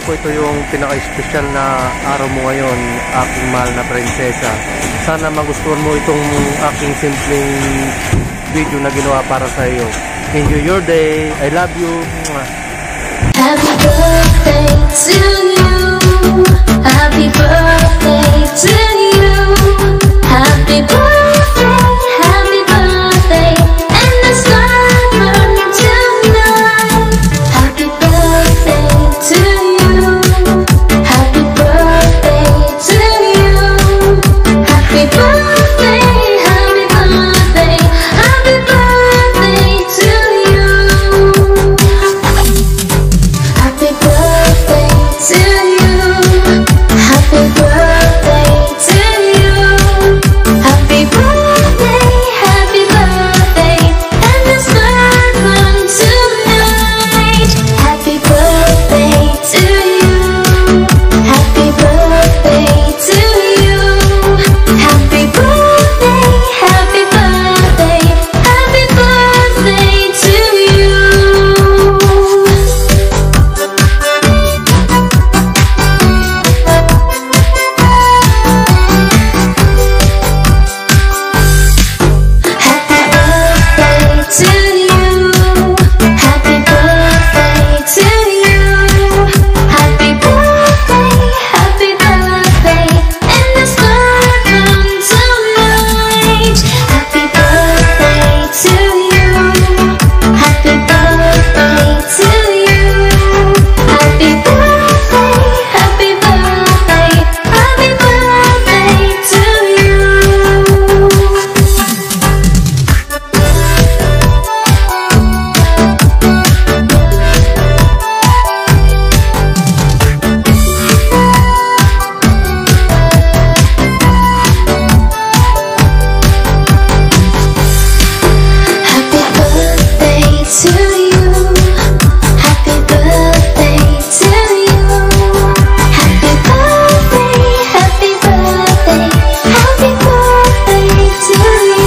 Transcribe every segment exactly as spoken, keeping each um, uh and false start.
ko ito yung pinaka-espesyal na araw mo ngayon, aking mahal na prinsesa. Sana magustuhan mo itong aking simpleng video na ginawa para sa iyo. Enjoy your day. I love you. Happy birthday to you. Happy birthday to you. Happy birthday, happy birthday, and the sun burning tonight. Happy birthday to you. Happy birthday to you. Happy birthday, happy birthday, happy birthday to you. Happy birthday to you. Happy birthday to you. Happy birthday, happy birthday, and the sun comes tonight. Happy birthday to you. Happy birthday to you. Happy birthday, happy birthday, happy birthday to you. Happy birthday to you. Happy birthday to you. Happy birthday, happy birthday, and the sun comes tonight. Happy birthday to you. Happy birthday to you. Happy birthday, happy birthday, happy birthday to you. Happy birthday to you. Happy birthday to you. Happy birthday, happy birthday, happy birthday to you.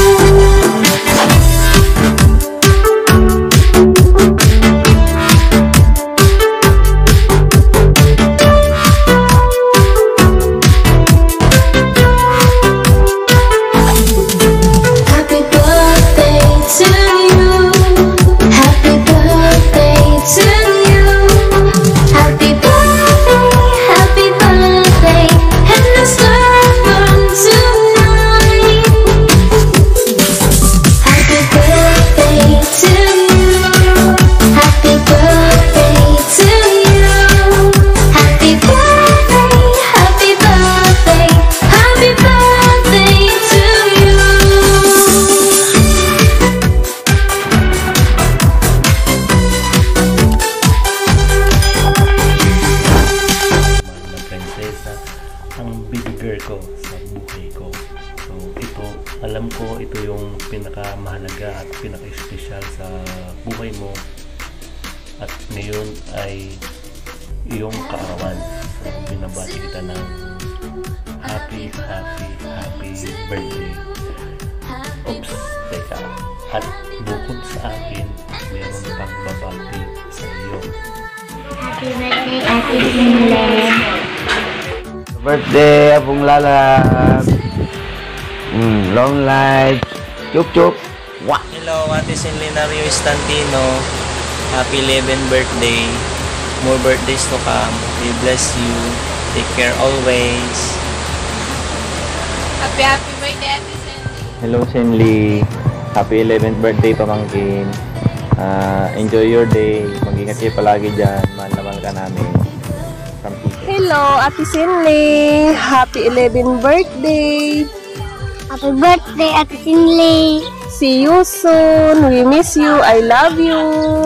Happy birthday to you. Happy birthday to you. Happy birthday, happy birthday, and the sun comes tonight. Happy birthday to you. Happy birthday to you. Happy birthday, happy birthday, happy birthday to you. Na prinsesa, ang baby girl ko sa buhay ko. So ito, alam ko ito yung pinakamahalaga at pinaka-espesyal sa buhay mo. At ngayon ay iyong kaarawan. So binabati kita ng happy, happy, happy birthday. Oops, teka. At bukod sa akin, meron pang babati sa iyo. Happy birthday, Ate Sinle. Birthday, Apong Lalab. Mm, long life. Chup chup. Wah. Hello, Ate Sinlenario Estantino. Happy eleventh birthday. More birthdays to come. We bless you. Take care always. Happy, happy birthday, Ate Cindy. Hello, Shenli. Happy eleventh birthday, Pamangkin. Ah, enjoy your day. Mag-ingat kayo palagi dyan. Mahal na mahal ka namin. From Tito. Hello, Ate Sinle. Happy eleventh birthday. Happy birthday, Ate Sinle. See you soon. We miss you. I love you.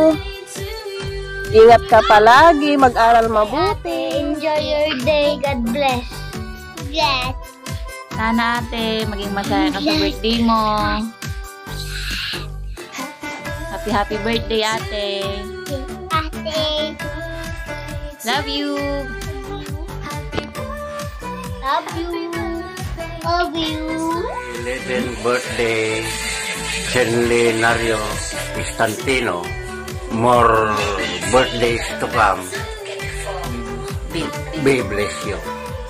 Ingat ka palagi. Mag-aral mabuti. Enjoy your day. God bless. Yes. Sana ate, maging masaya ka sa birthday mo. Happy, happy birthday ate. Ate. Love you. Love you. Love you. eleventh birthday, Centenario Estantino. More birthdays to come. Bill. May bless you.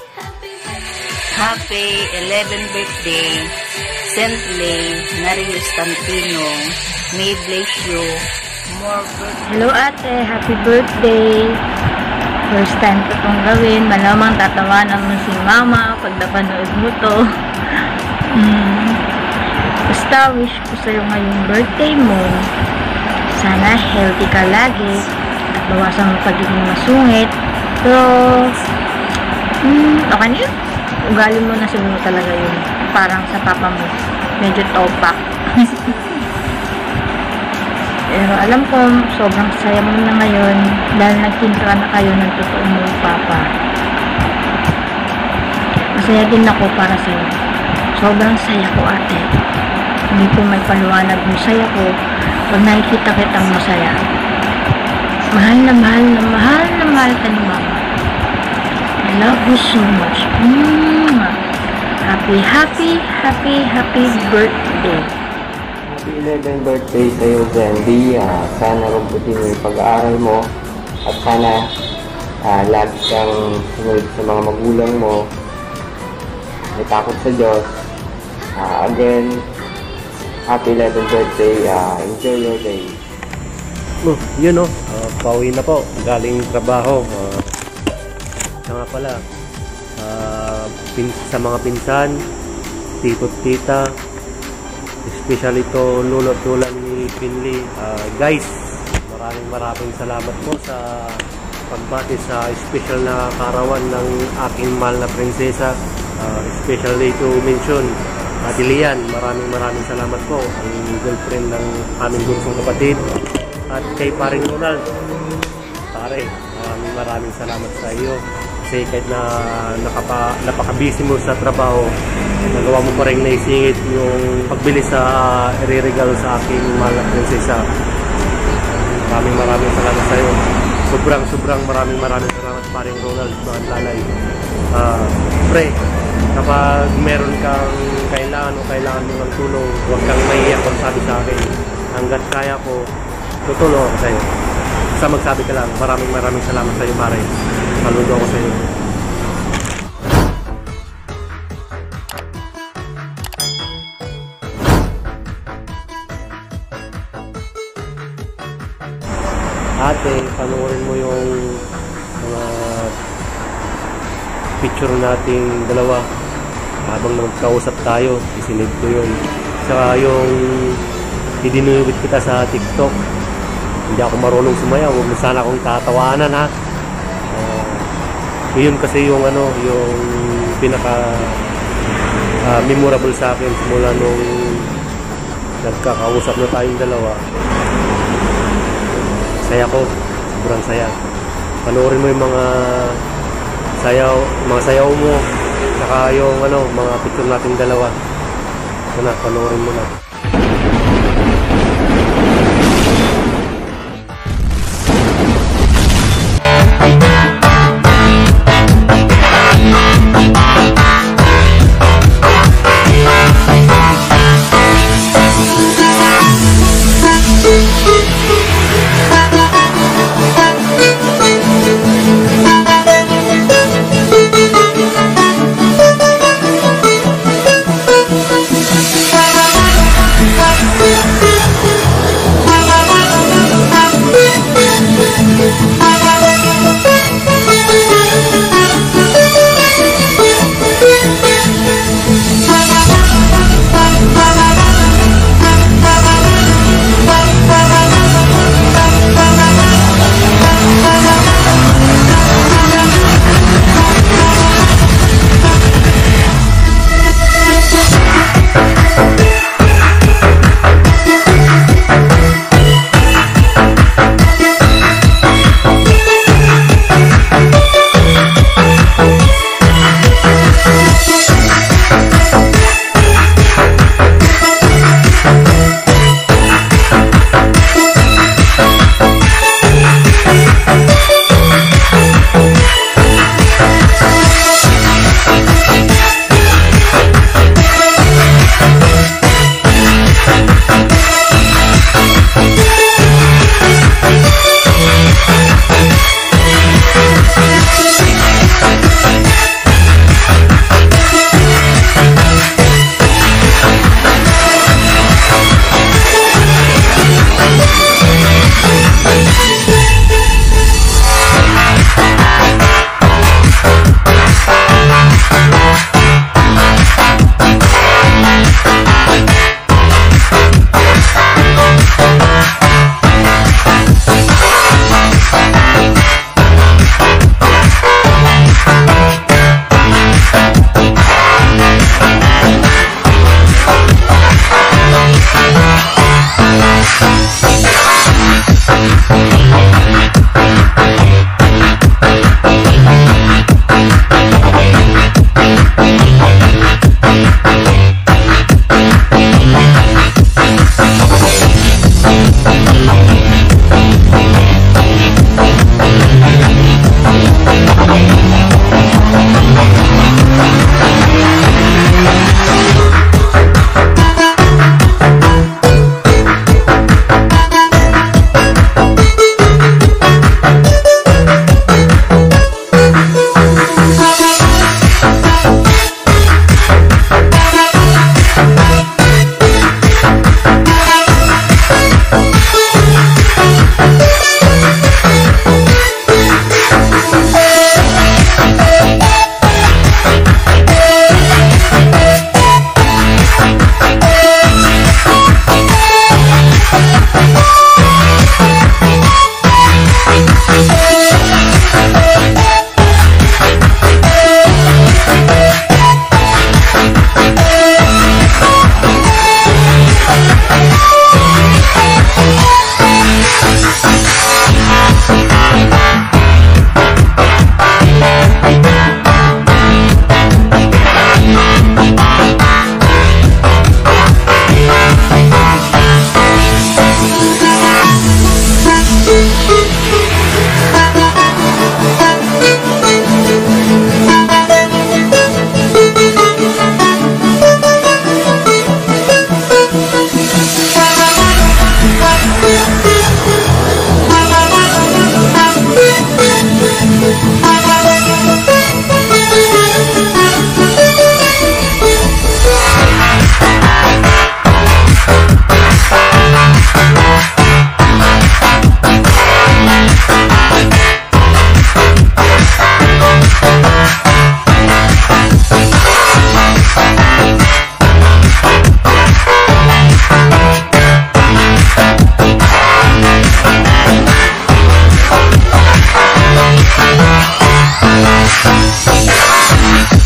Happy eleventh birthday, Saint Lay Nario Stantino. May bless you. More birthday. Hello ate, happy birthday. First time ko itong gawin. Malamang tatawanan mo si mama pag napanood mo to. Hmm. Basta wish ko sa'yo ngayong birthday mo. Sana healthy ka lagi at bawasan mo pagiging masungit. Pero, hmm, okay na yun. Ugali mo na siguro talaga yun. Parang sa papa mo. Medyo topak. Pero alam ko, sobrang saya mo na ngayon dahil nagkintra na kayo ng totoo mong papa. Masaya din ako para sa'yo. Sobrang saya ko ate. Hindi ko may paliwanag ng saya ko pag nakikita kitang masaya. Mahal na mahal na mahal na mahal ka ni mama. I love you so much. Mm. Happy, happy, happy, happy birthday. Happy eleventh birthday sa'yo, Zandy. Uh, sana mabuti mo yung pag-aaral mo at sana uh, lagi kang sumunod sa mga magulang mo. May takot sa Diyos. Uh, again, happy eleventh birthday. Uh, enjoy your day. Oh, yun oh, uh, pauwi na po, galing trabaho. Uh, siya nga pala, uh, pin sa mga pinsan, tito't tita, especially to lolo at lola ni Finley. Uh, guys, maraming maraming salamat po sa pagbati sa special na karawan ng aking mahal na prinsesa. Uh, especially to mention Ate Lian, maraming maraming salamat po, ang girlfriend ng aming bunsong kapatid. At kay paring Ronald, pare, maraming maraming salamat sa iyo. Kasi kahit na nakapa, napaka-busy mo sa trabaho, nagawa mo pa rin naisingit yung pagbili sa uh, i-regalo sa aking mahal na prinsesa. Maraming maraming salamat sa iyo. Sobrang sobrang maraming maraming salamat paring Ronald, mga lalay. Uh, pre, kapag meron kang kailangan o kailangan mo ng tulong, huwag kang mahiyak kung sabi sa akin. Hanggat kaya ko, tutulong ako sa iyo. Basta magsabi ka lang, maraming maraming salamat sa iyo pare. Saludo ako sa iyo. Ate, panoorin mo yung mga picture nating dalawa habang nagkausap tayo. Isinid ko yun. Saka yung idinuwit kita sa TikTok. Hindi ako marunong sumayaw. Huwag mo sana akong tatawanan ha. Uh, yun kasi yung ano, yung pinaka uh, memorable sa akin simula nung nagkakausap na tayong dalawa. Saya ko, sobrang saya. Panoorin mo yung mga sayaw, mga sayaw mo, saka yung ano, mga picture nating dalawa. Ito na, panoorin mo na. Bye.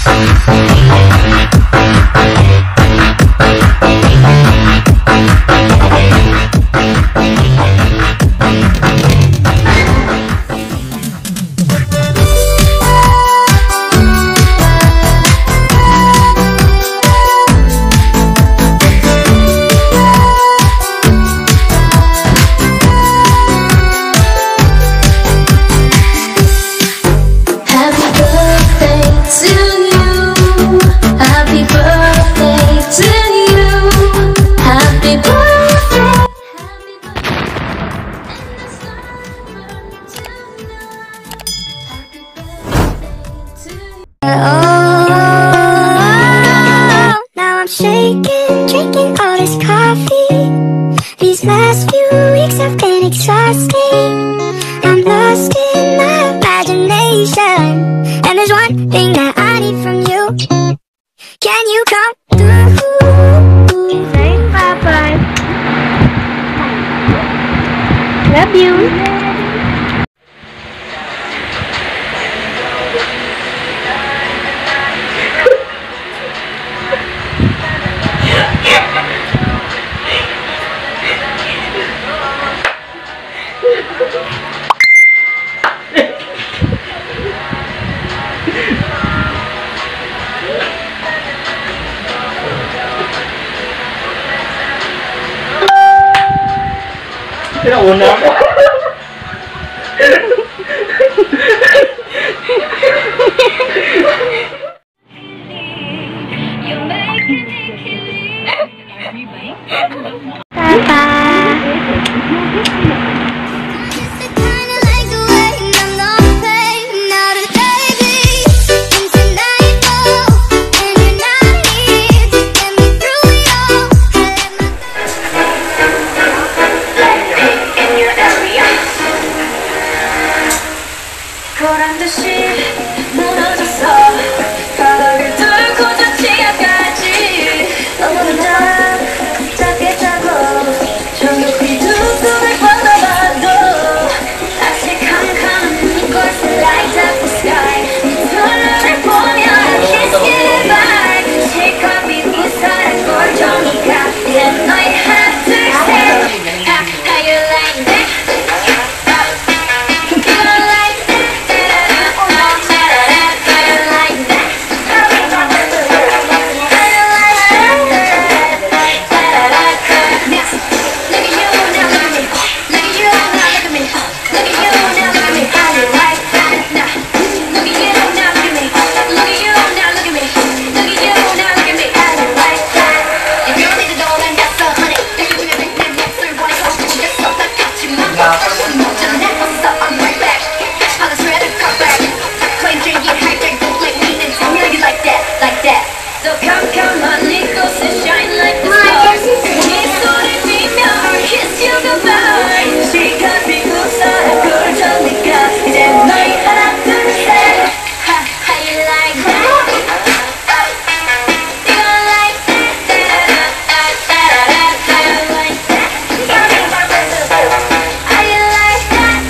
Shaking, drinking all this coffee. These last few weeks have been exhausting. I'm lost in my imagination, and there's one thing that I need from you. Can you come through? Say bye-bye. Love you. Una mo. 거란 듯이 무너졌어. 바닥을 뚫고 저 지하까지 어머나 작게 자고 저녁이 두 손을 뻗어봐도 아직 캄캄한 이곳에 light up the sky. 눈을 보면 kiss goodbye. 실컷 비웃어라 꼴종이가 이제 너의 하나 둘 셋. How you like that? So come, come on, Nichols and shine like the stars. 네 손을 쥐며 kiss you goodbye. 시간 비웃어라 꼴종이가 이제 너희 하나 둘 셋. How, how you like that? You gonna like that? How you like that? How you like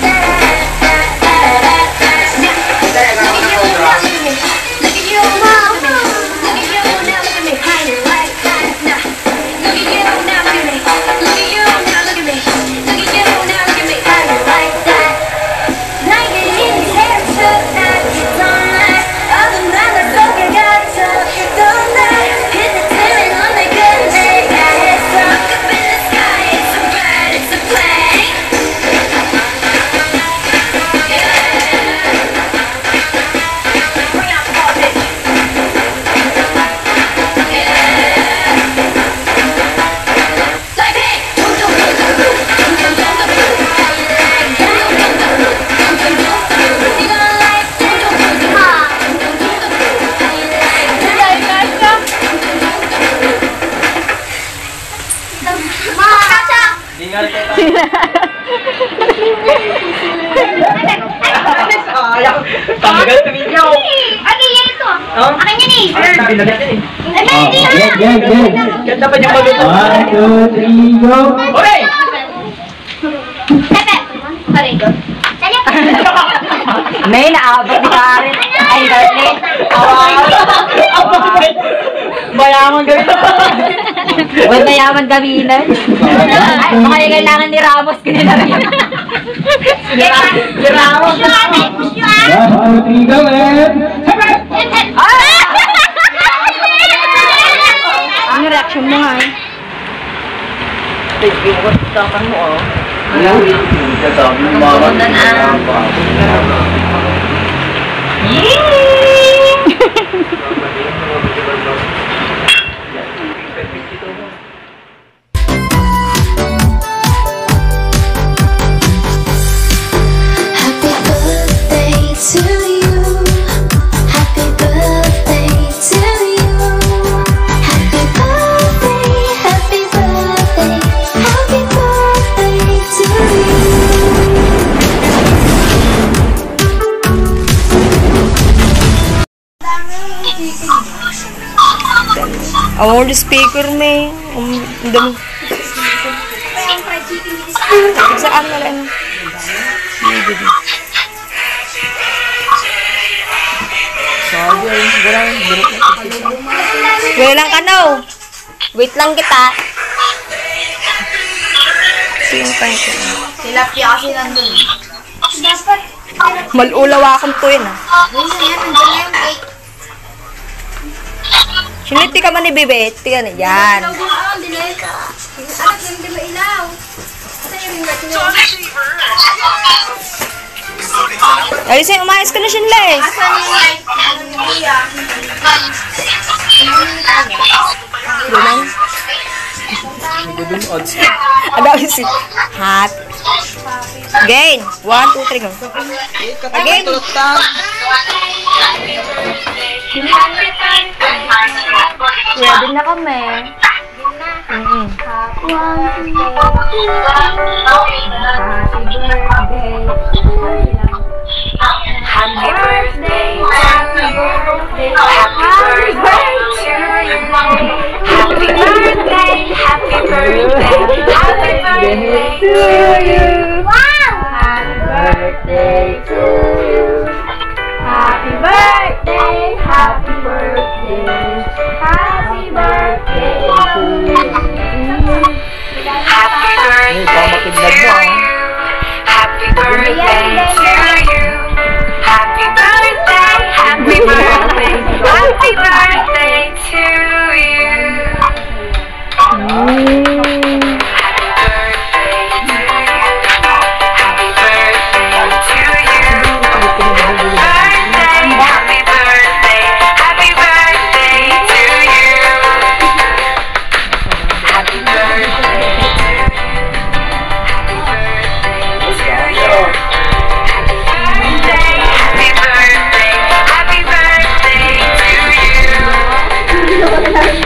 that? Look at you now, look at me. Look at you now, look at me. Tanggal tuminyaw. Ano yan ito? Oh? Akin yan eh. Ay, binagat yan eh. Ay, hindi yan. Yan, yan, yan. Ganda pa niyang maluto. One, two, three, go. Okay! Pepe. Pare ko. May naabot ni Karen. Ay, Mayaman birthday. Mayaman gawin. Huwag mayaman gaminan. Ay, baka yung kailangan ni Ramos. Ganyan na rin. Ni Ramos. Ano reaction mo nga eh? Thank you. What's mo oh? Ano? Sasabi mo mama. Ang the speaker may ang dami. Saan na lang? Wala lang ka no. Wait lang kita. Sino pa ito? Tilapia kasi nandun. Dapat. Malulawa akong to yun ah. Siniti ka man ni Bebe. Tiga na yan. Alisin, umayos ka na siya nila eh. Doon Ada isi. Hat. Again. One, two, three, go. Again. Ready na kami. Mm-hmm. Happy birthday to you. Happy birthday to you. Happy birthday, happy birthday, happy birthday to you. Wow! Happy birthday to you. Happy birthday, happy birthday, happy birthday to you. Happy birthday to you. Happy birthday to you. Happy birthday, happy birthday, happy birthday to you. Happy birthday to you. Happy birthday to you. Birthday, happy birthday, happy birthday to you. Happy birthday to you. Happy birthday to you. Happy birthday, happy birthday to you.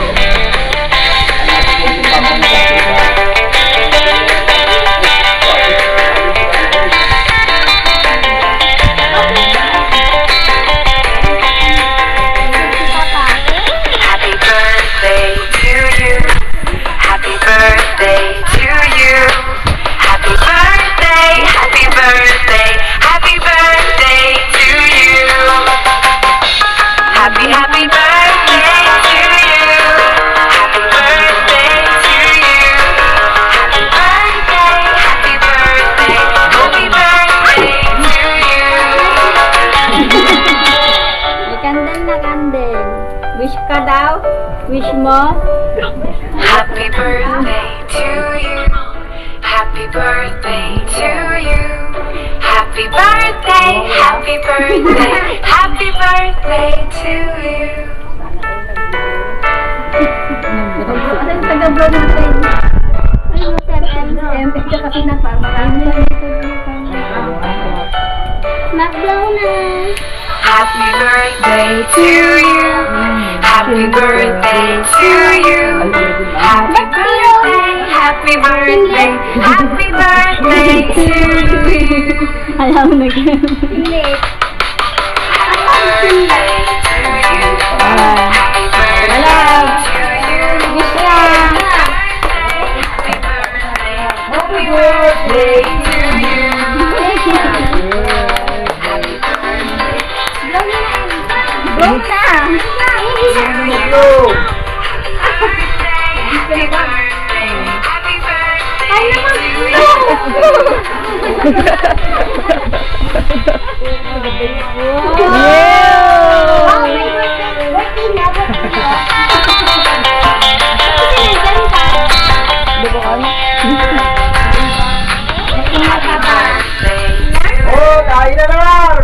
Happy birthday to you. Happy birthday to you. Happy birthday, happy birthday, happy birthday to you. Happy, happy birthday to you. Happy birthday to you. Happy birthday, happy birthday, happy birthday to you. Kandel na kandel. Wish ka daw? Wish mo? Happy birthday to you. Happy birthday to you. Happy birthday, happy birthday, happy birthday to you. Ano yung taga-vlog natin? M P ka kasi na parang McDonald's. Happy birthday to you. Happy birthday to you. Happy birthday, happy birthday, happy birthday to you. alam na ganyan. Hindi. Happy birthday to you. Happy birthday to you. Wish lang. Happy birthday, happy birthday to you. Happy birthday. Go na! Ay naman! Oh, kain na naman!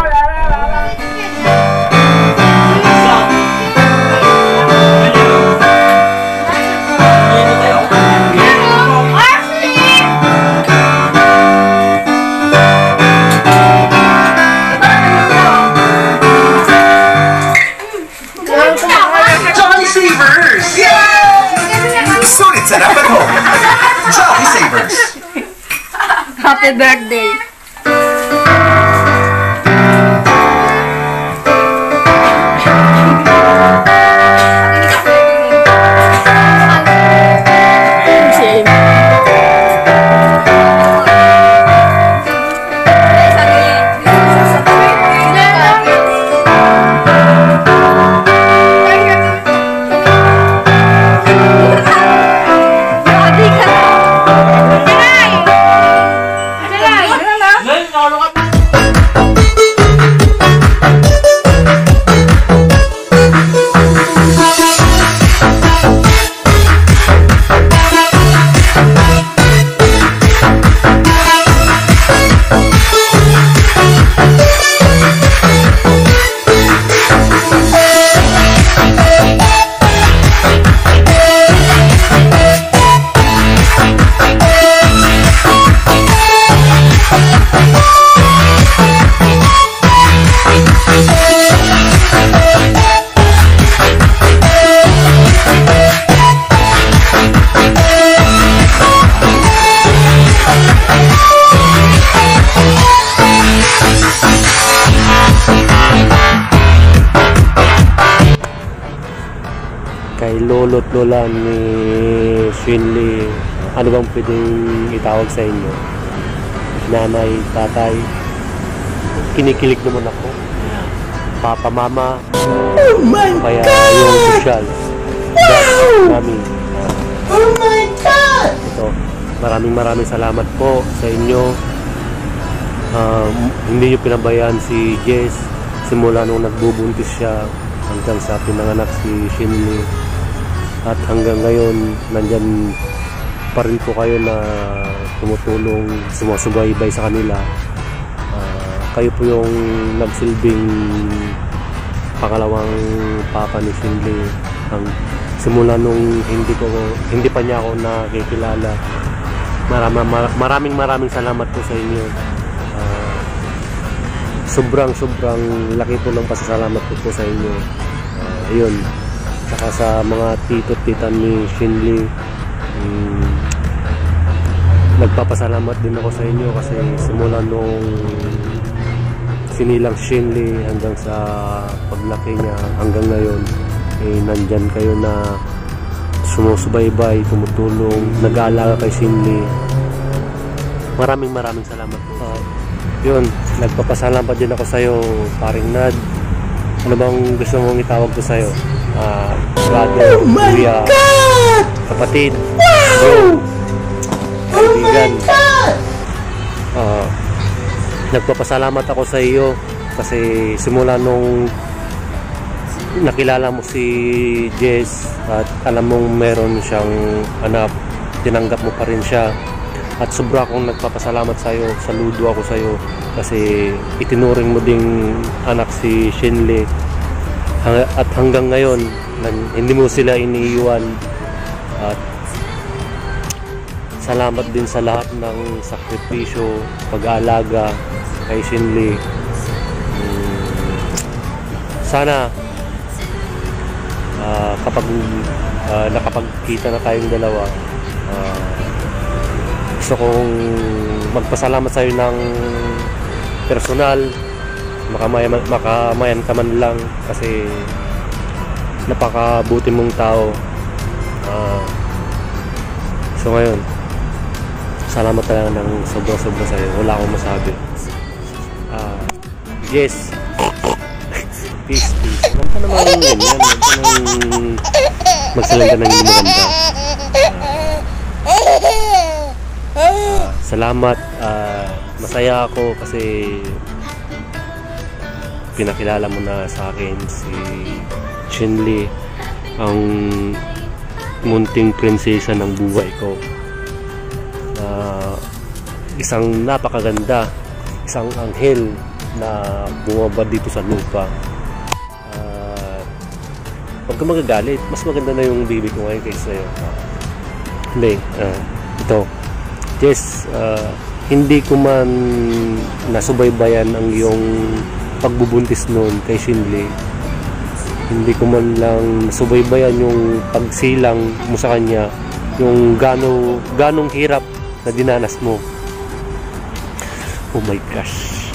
Jolly Savers! Yay! Sulit sarap at home. Jolly Savers! Happy birthday! Kay lolo't lola ni Shinley, ano bang pwedeng itawag sa inyo? Nanay, tatay, kinikilig naman ako. Papa, mama, oh my kaya God! Yung social, dad, mami. Oh my God! Ito, maraming maraming salamat po sa inyo. Um, hindi nyo pinabayaan si Jess simula nung nagbubuntis siya hanggang sa pinanganak si Shinley. At hanggang ngayon, nandyan pa rin po kayo na tumutulong, sumusubaybay sa kanila. Uh, kayo po yung nagsilbing pangalawang papa ni Shinley. Ang simula nung hindi ko hindi pa niya ako nakikilala. Maraming maraming maraming salamat po sa inyo. Uh, sobrang sobrang laki po ng pasasalamat ko po sa inyo. Uh, ayun. Saka sa mga tito at tita ni Shinley, um, nagpapasalamat din ako sa inyo kasi simula nung sinilang Shinley hanggang sa paglaki niya hanggang ngayon, eh, nandyan kayo na sumusubaybay, tumutulong, nag-aalaga kay Shinley. Maraming maraming salamat po. Uh, yun, nagpapasalamat din ako sa iyo, paring Nad. Ano bang gusto mong itawag ko sa iyo? Uh, brother, oh my kuya, God! Kapatid, wow! Bro, kaibigan. Oh my God! Uh, nagpapasalamat ako sa iyo kasi simula nung nakilala mo si Jess at alam mong meron siyang anak, tinanggap mo pa rin siya. At sobra akong nagpapasalamat sa iyo, saludo ako sa iyo kasi itinuring mo ding anak si Shinley. At hanggang ngayon, hindi mo sila iniiwan. At salamat din sa lahat ng sakripisyo, pag-aalaga kay Shinley. Sana uh, kapag uh, nakapagkita na tayong dalawa, uh, gusto kong magpasalamat sa iyo ng personal. Makamayan, makamayan ka man lang kasi napakabuti mong tao. Uh, so ngayon, salamat talaga ng sobra-sobra sa'yo. Wala akong masabi. Uh, yes. Peace, peace. Huwag ka naman ganyan. Huwag ka nang magsalita ng hindi maganda. Uh, salamat. Uh, masaya ako kasi pinakilala mo na sa akin si Chinli, ang munting prinsesa ng buhay ko. Uh, isang napakaganda, isang anghel na bumaba dito sa lupa. Uh, huwag ka magagalit, mas maganda na yung baby ko ngayon kaysa sa'yo. Uh, hindi, uh, ito. Yes, uh, hindi ko man nasubaybayan ang iyong pagbubuntis noon kay Chinli. Hindi ko man lang nasubaybayan yung pagsilang mo sa kanya, yung gano, ganong hirap na dinanas mo. Oh my gosh.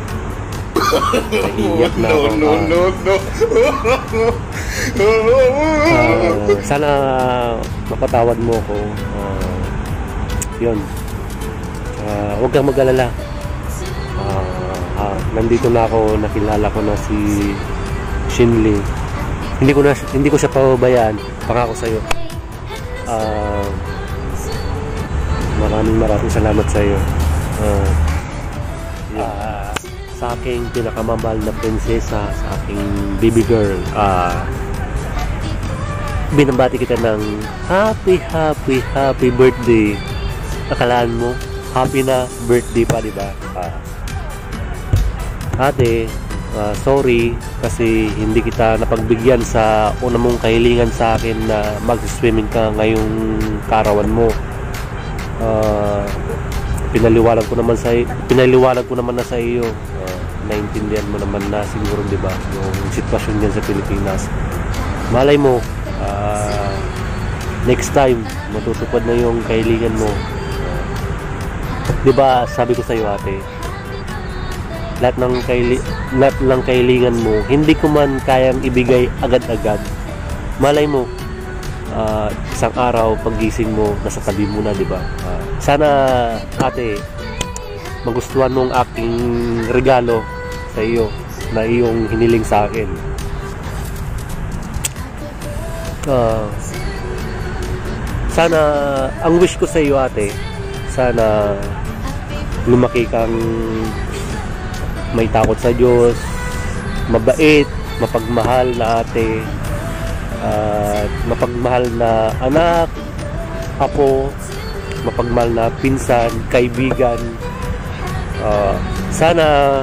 Naiiyak na ako. No, no, no, no. Uh, sana mapatawad mo ako. Uh, yun. Uh, huwag kang mag-alala. Uh, uh, nandito na ako, nakilala ko na si Chinli. Hindi ko na hindi ko siya pababayaan. Pangako sa iyo. Uh, maraming maraming salamat sa iyo. Uh, uh, sa aking pinakamamahal na prinsesa, sa aking baby girl, uh, binabati kita ng happy, happy, happy birthday. Akalaan mo, happy na birthday pa, di ba? Uh, ate, uh, sorry kasi hindi kita napagbigyan sa una mong kahilingan sa akin na mag-swimming ka ngayong karawan mo. Uh, pinaliwanag ko naman sa pinaliwanag ko naman na sa iyo. Uh, naintindihan mo naman na siguro, di ba, yung sitwasyon diyan sa Pilipinas. Malay mo, uh, next time matutupad na yung kahilingan mo. Uh, di ba, sabi ko sa iyo, ate, lahat ng kaili lahat ng kahilingan mo hindi ko man kayang ibigay agad-agad. Malay mo, uh, isang araw paggising mo nasa tabi mo na, di ba? Uh, sana, ate, magustuhan mong aking regalo sa iyo na iyong hiniling sa akin. Uh, sana, ang wish ko sa iyo, ate, sana lumaki kang may takot sa Diyos, mabait, mapagmahal na ate, at uh, mapagmahal na anak, apo, mapagmahal na pinsan, kaibigan. Uh, sana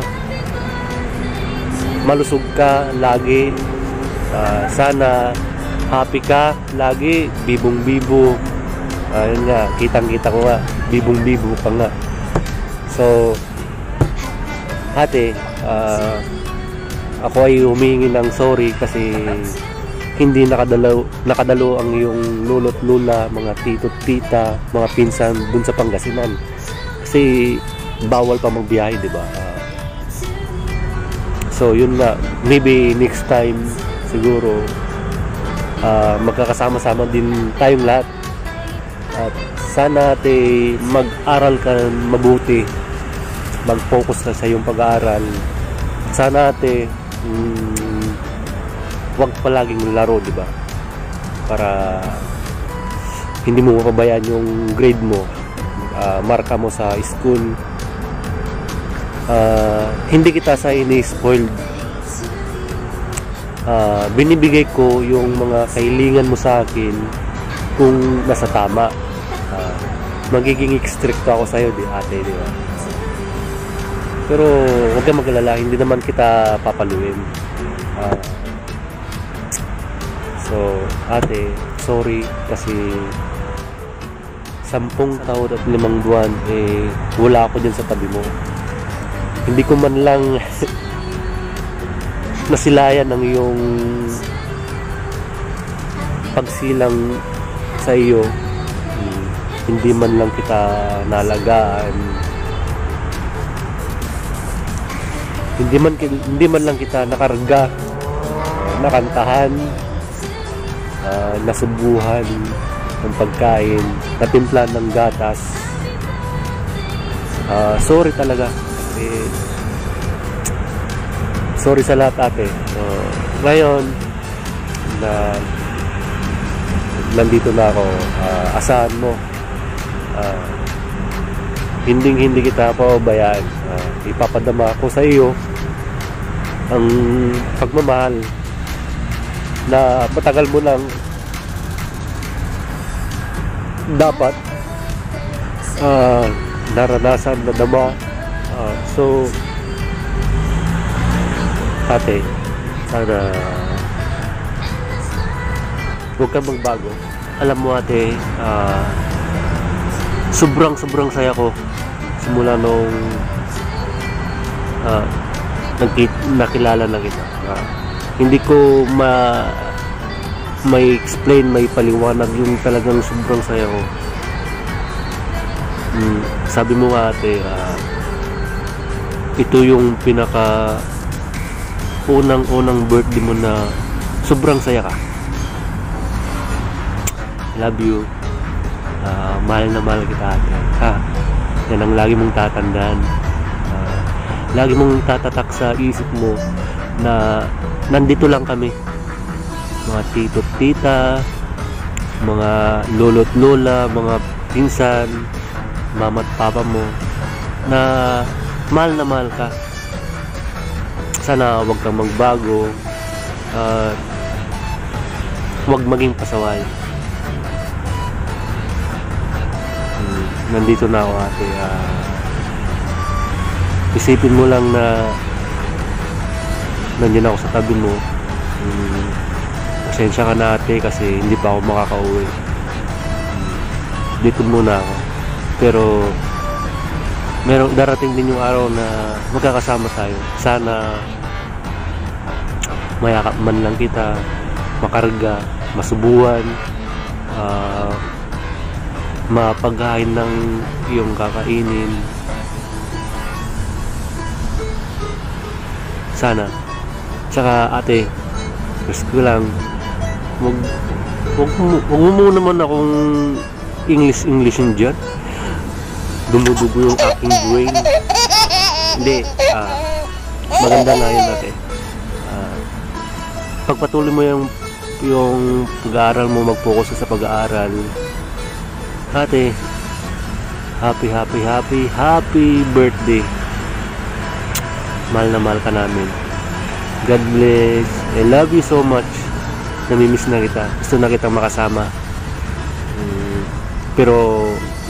malusog ka lagi. Uh, sana happy ka lagi, bibong-bibo. Ayun uh, nga, kitang-kita ko nga, bibong-bibo pa nga. So, ate, uh, ako ay humingi ng sorry kasi hindi nakadalo, nakadalo ang iyong lolo't lula, mga tito't tita, mga pinsan dun sa Pangasinan. Kasi bawal pa magbiyahe, di ba? Uh, so, yun nga. Maybe next time, siguro, uh, magkakasama-sama din tayong lahat. At sana, ate, mag-aral ka mabuti. Mag-focus ka sa iyong pag-aaral. Sana, ate, mm, huwag palaging laro, di ba? Para hindi mo mapabayaan yung grade mo, uh, marka mo sa school. Uh, hindi kita sa ini-spoiled. Uh, binibigay ko yung mga kahilingan mo sa akin kung nasa tama. Uh, magiging strict ako sa'yo, di ate, di ba? Pero huwag kang mag-alala, hindi naman kita papaluin. Uh, so, ate, sorry kasi sampung taon at limang buwan, eh, wala ako dyan sa tabi mo. Hindi ko man lang nasilayan ng iyong pagsilang sa iyo. Hmm, hindi man lang kita nalagaan. Hindi man, hindi man lang kita nakarga, nakantahan, uh, nasubuhan ng pagkain, natimplan ng gatas. Uh, sorry talaga. Kasi, sorry sa lahat, ate. So, ngayon, na nandito na ako, uh, asahan mo. Uh, hindi hindi kita pababayaan. Uh, ipapadama ko sa iyo ang pagmamahal na matagal mo lang dapat uh, naranasan na dama. Uh, so ate, sana huwag kang magbago. Alam mo ate, uh, sobrang sobrang saya ko simula nung uh, nakilala na kita. Uh, hindi ko ma may explain, may paliwanag yung talagang sobrang saya ko. Mm, sabi mo nga ate, uh, ito yung pinaka unang-unang birthday mo na sobrang saya ka. Love you. Uh, mahal na mahal kita ate. Ha? Yan ang lagi mong tatandaan. Uh, lagi mong tatatak sa isip mo na nandito lang kami. Mga tito't tita, mga lolo't lola, mga pinsan, mama't papa mo, na mahal na mahal ka. Sana wag kang magbago, uh, wag maging pasaway. Hmm, nandito na ako ate. Uh, isipin mo lang na nandiyan ako sa tabi mo. Hmm, pasensya ka na ate kasi hindi pa ako makakauwi. Dito muna ako. Pero merong darating din yung araw na magkakasama tayo. Sana mayakap man lang kita, makarga, masubuan, uh, mapaghain ng iyong kakainin. Sana. Tsaka ate, gusto ko lang Wag, wag, wag mo muna naman akong English-Englishin dyan. Dumudugo yung aking brain. Hindi, uh, maganda nga yun natin. Uh, pagpatuloy mo yung, yung pag-aaral mo, mag-focus sa pag-aaral. Ate, happy, happy, happy, happy birthday. Mahal na mahal ka namin. God bless. I love you so much. Namimiss na kita. Gusto na kitang makasama. Hmm, pero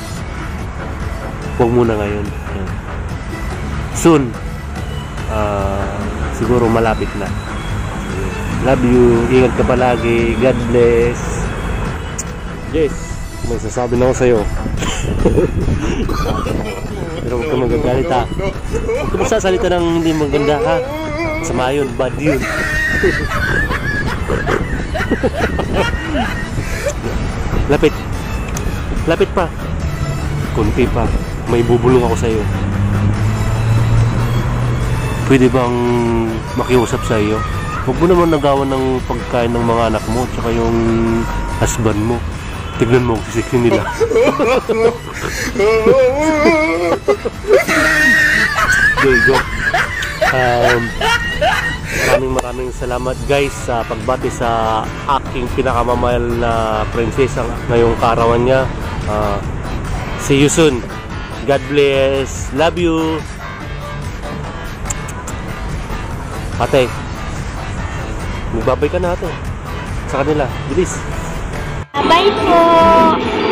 huwag muna ngayon. Soon. Uh, siguro malapit na. Love you. Ingat ka palagi. God bless. Yes. May sasabi na ako sa'yo. Pero huwag ka magagalit ha. Huwag ka magsasalita ng hindi maganda ha. Masama yun. Bad yun. Lapit. Lapit pa. Kunti pa. May bubulong ako sa iyo. Pwede bang makiusap sa iyo? Huwag mo naman nagawan ng pagkain ng mga anak mo tsaka yung husband mo. Tignan mo, sisiksi nila. There you go. Um, maraming maraming salamat guys sa pagbati sa aking pinakamamahal na prinsesa ngayong kaarawan niya. Uh, see you soon. God bless. Love you. Ate, magbabay ka na ate sa kanila. Bilis. Bye po.